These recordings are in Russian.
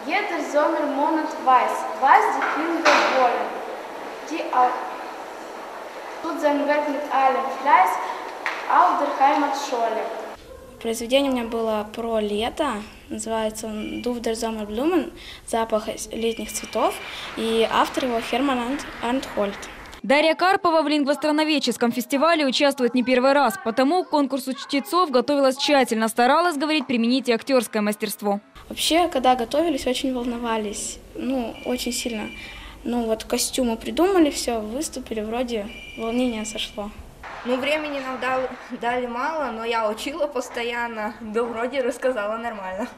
Jeder Sommermonat weiß, was die Kinder wollen. Die tut sein Werk mit allem Fleiß auf der Heimatschule. Произведение у меня было про лето, называется он «Duft der Sommerblumen», запах летних цветов, и автор его Херман Арнтхольд. Дарья Карпова в лингвостроноведческом фестивале участвует не первый раз, потому к конкурсу чтецов готовилась тщательно, старалась, говорить, применить и актерское мастерство. Вообще, когда готовились, очень волновались, очень сильно. Вот костюмы придумали, все, выступили, вроде волнение сошло. Времени нам дали мало, но я учила постоянно, да вроде рассказала нормально.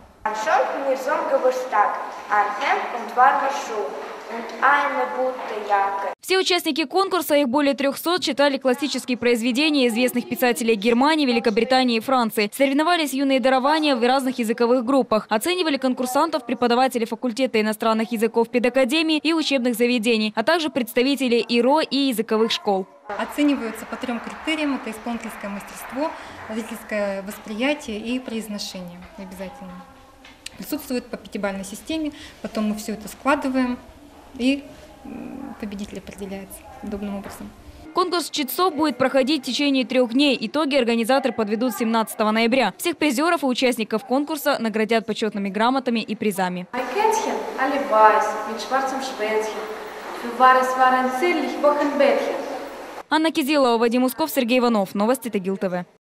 Все участники конкурса, их более 300, читали классические произведения известных писателей Германии, Великобритании и Франции. Соревновались юные дарования в разных языковых группах. Оценивали конкурсантов преподаватели факультета иностранных языков педакадемии и учебных заведений, а также представители ИРО и языковых школ. Оцениваются по 3 критериям. Это исполнительское мастерство, зрительское восприятие и произношение обязательно. Присутствует по 5-бальной системе, потом мы все это складываем, и победитель определяется подобным образом. Конкурс чтецов будет проходить в течение 3 дней. Итоги организаторы подведут 17 ноября. Всех призеров и участников конкурса наградят почетными грамотами и призами. Анна Кизилова, Вадим Усков, Сергей Иванов. Новости Тагил ТВ.